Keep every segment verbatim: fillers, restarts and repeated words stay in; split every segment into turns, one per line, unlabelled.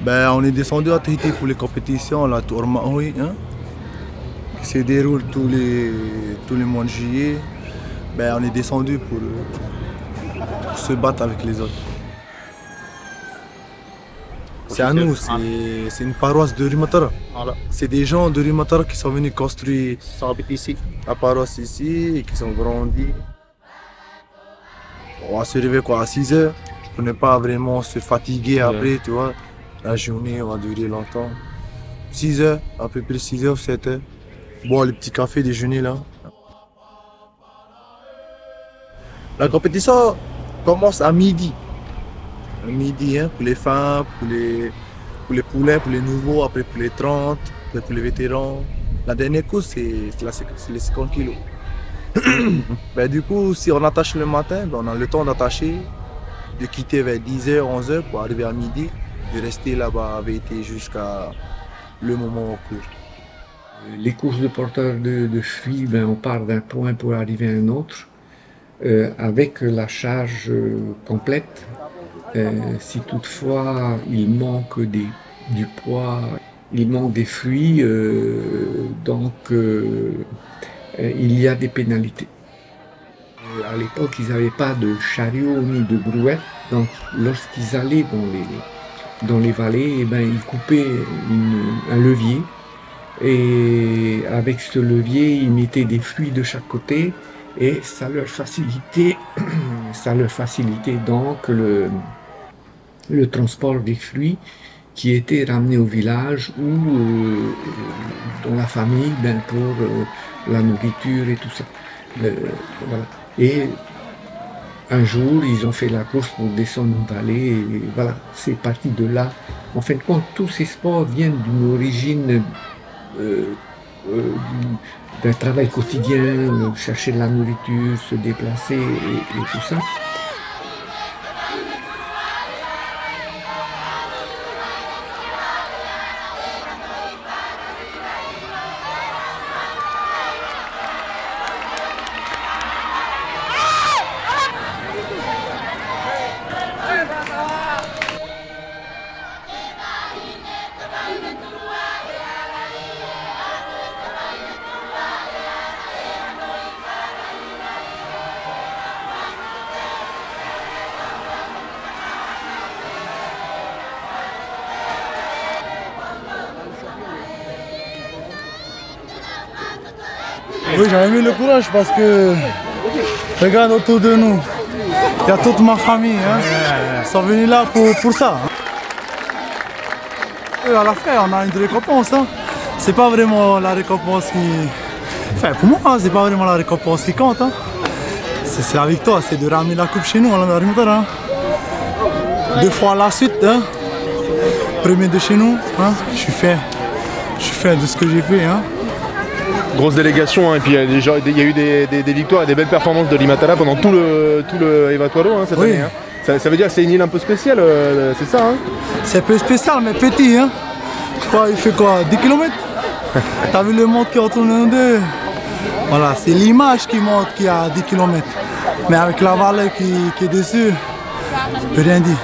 Ben, on est descendu à Tahiti pour les compétitions, la Tour Maui, hein, qui se déroule tous les, tous les mois de juillet. Ben, on est descendu pour, pour se battre avec les autres. C'est à nous, c'est une paroisse de Rimatara. Voilà. C'est des gens de Rimatara qui sont venus construire ici, la paroisse ici, et qui sont grandis. On va se réveiller quoi, à six heures, pour ne pas vraiment se fatiguer après, ouais. Tu vois. La journée va durer longtemps. six heures, à peu près six heures, sept heures. Boire le petit café déjeuner là. La compétition commence à midi. À midi, hein, pour les femmes, pour les, pour les poulets, pour les nouveaux, après pour les trente, après pour les vétérans. La dernière course, c'est les cinquante kilos. Ben, du coup, si on attache le matin, ben, on a le temps d'attacher, de quitter vers dix heures, onze heures pour arriver à midi, de rester là-bas avec été jusqu'à le moment au cours.
Les courses de porteurs de, de fruits, ben, on part d'un point pour arriver à un autre, euh, avec la charge euh, complète. Euh, si toutefois il manque des, du poids, il manque des fruits, euh, donc euh, euh, il y a des pénalités. Euh, à l'époque, ils n'avaient pas de chariot ni de brouette, donc lorsqu'ils allaient dans les, dans les vallées, eh ben, ils coupaient une, un levier, et avec ce levier, ils mettaient des fruits de chaque côté, et ça leur facilitait, ça leur facilitait donc le, le transport des fruits qui étaient ramenés au village ou euh, dans la famille, ben, pour euh, la nourriture et tout ça. Le, voilà. Et un jour, ils ont fait la course pour descendre une vallée, et voilà, c'est parti de là. En fin de compte, tous ces sports viennent d'une origine, euh, euh, d'un travail quotidien, euh, chercher de la nourriture, se déplacer et, et tout ça.
Oui, j'avais mis le courage parce que, regarde autour de nous, il y a toute ma famille, hein. Ils sont venus là pour, pour ça. Et à la fin, on a une récompense, hein. C'est pas vraiment la récompense qui... Enfin, pour moi, c'est pas vraiment la récompense qui compte, hein. C'est la victoire, c'est de ramener la coupe chez nous, à la Rimatara, hein. Deux fois à la suite, hein. Premier de chez nous, hein. Je suis fier, je suis fier de ce que j'ai fait, hein.
Grosse délégation, hein, et puis il y, y a eu des, des, des victoires et des belles performances de Limatala pendant tout le, tout le Evatuado, hein, cette oui. année. Hein. Ça, ça veut dire que c'est une île un peu spéciale, euh, c'est ça, hein?
C'est un peu spécial, mais petit, hein. Je crois il fait quoi, dix kilomètres? T'as vu le monde qui est entre nous deux? Voilà, c'est l'image qui montre qu'il y a dix kilomètres. Mais avec la vallée qui, qui est dessus, je peux rien dire.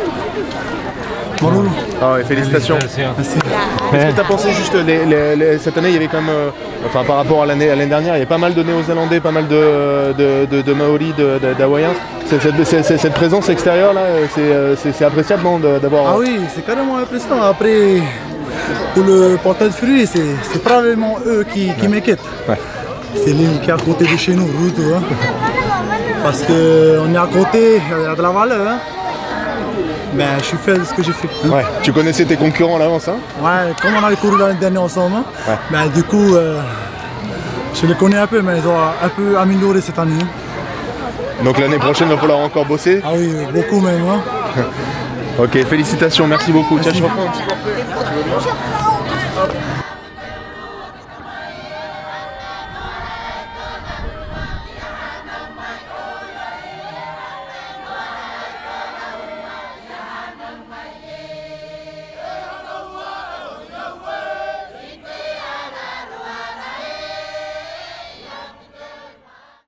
Bon,
ah ouais, félicitations.
Merci.
Est-ce que tu as pensé juste, les, les, les, cette année il y avait quand même, euh, enfin par rapport à l'année dernière, il y a pas mal de Néo-Zélandais, pas mal de, de, de, de Maoris, d'Hawaïens. Cette, cette, cette présence extérieure là, c'est appréciable d'avoir...
Ah oui, c'est carrément impressionnant. Après, pour le porteur de fruits, c'est probablement eux qui, qui m'inquiètent. Ouais. C'est l'île qui est à côté de chez nous, Ruto, hein. Parce qu'on est à côté, il y a de la valeur, hein. Ben, je suis fier de ce que j'ai fait. Hein.
Ouais. Tu connaissais tes concurrents à l'avance, hein?
Ouais, comme on avait couru l'année dernière ensemble, hein. Ouais. Ben, du coup, euh, je les connais un peu, mais ils ont un peu amélioré cette année. Hein.
Donc l'année prochaine, il va falloir encore bosser?
Ah oui, beaucoup même. Hein.
Ok, félicitations, merci beaucoup.
Merci.
Tiens, je reprends un petit peu.